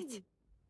исполнить.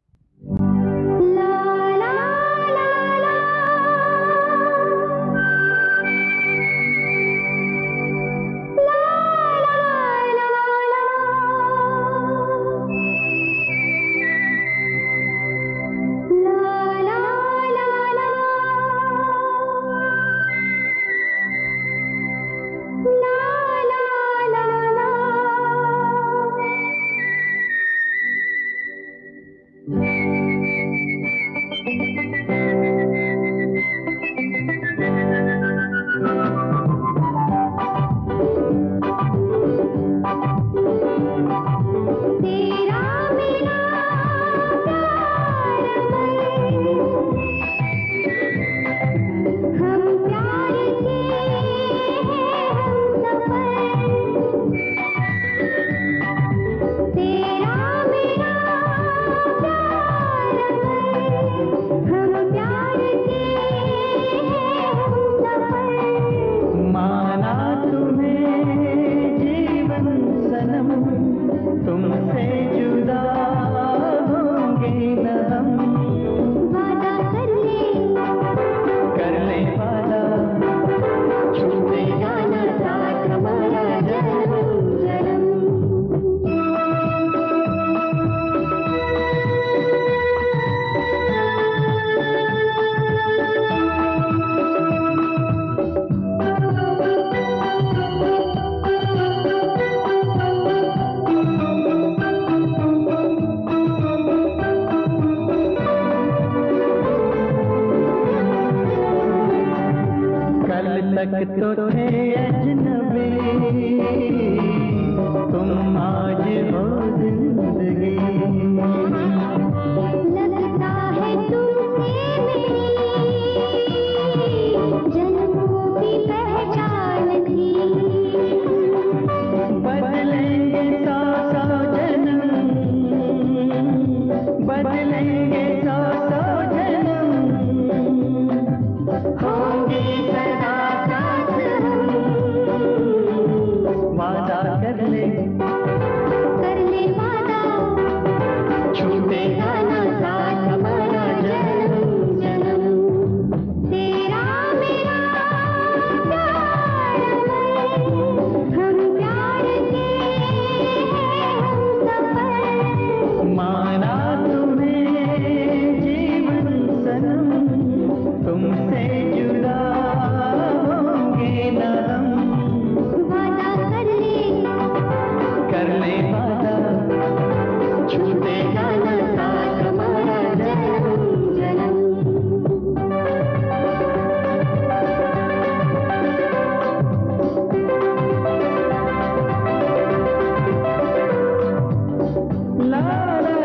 तक तो थे अजनबी, तुम आज हो जिंदगी। लगता है तुमसे मेरी जन्मों की पहचान थी। बदलेंगे सौ सौ जन्म, बदलेंगे सौ सौ जन्म, होंगे सदा साथ हम। वादा कर ले वादा, छूटेगा ना साथ हमारा जन्म जन्म। तेरा मेरा प्यार है, हम प्यार के हम सफर। माना तुम्हें जीवन सनम, तुमसे जुदा होंगे न हम। वादा कर ले वादा, छूटेगा न साथ हमारा जन्म जन्म। ला ला